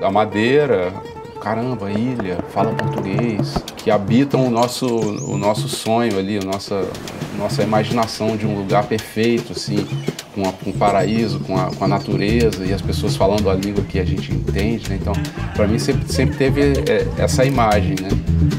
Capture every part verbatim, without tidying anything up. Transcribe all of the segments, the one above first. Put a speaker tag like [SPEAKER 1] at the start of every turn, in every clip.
[SPEAKER 1] a Madeira, caramba, ilha, fala português, que habitam o nosso, o nosso sonho ali, a nossa, nossa imaginação de um lugar perfeito, assim, com, a, com o paraíso, com a, com a natureza e as pessoas falando a língua que a gente entende, né? Então, para mim sempre, sempre teve é, essa imagem, né?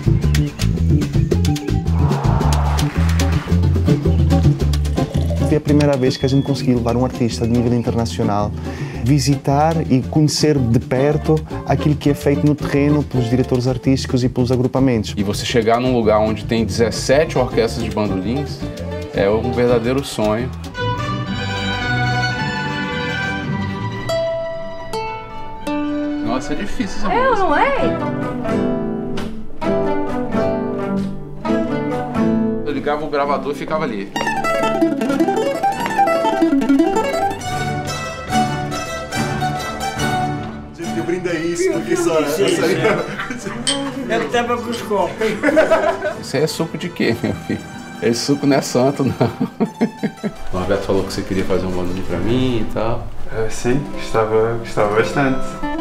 [SPEAKER 2] Foi a primeira vez que a gente conseguiu levar um artista de nível internacional, visitar e conhecer de perto aquilo que é feito no terreno pelos diretores artísticos e pelos agrupamentos.
[SPEAKER 1] E você chegar num lugar onde tem dezessete orquestras de bandolins é um verdadeiro sonho. Nossa, é difícil essa
[SPEAKER 3] É,
[SPEAKER 1] música.
[SPEAKER 3] não é?
[SPEAKER 1] Eu ligava o gravador e ficava ali.
[SPEAKER 4] Gente, eu brindei isso porque só...
[SPEAKER 5] Ele estava com os copos.
[SPEAKER 1] Isso aí é suco de quê, meu filho? Esse suco não é santo, não. O Alberto falou que você queria fazer um bandolim pra mim e tal.
[SPEAKER 6] Uh, sim, gostava, gostava bastante.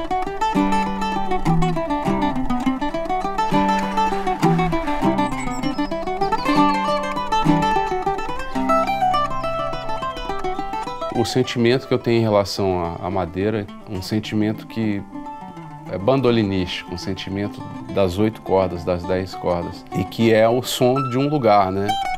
[SPEAKER 1] O sentimento que eu tenho em relação à madeira, um sentimento que é bandolinístico, um sentimento das oito cordas, das dez cordas, e que é o som de um lugar, né?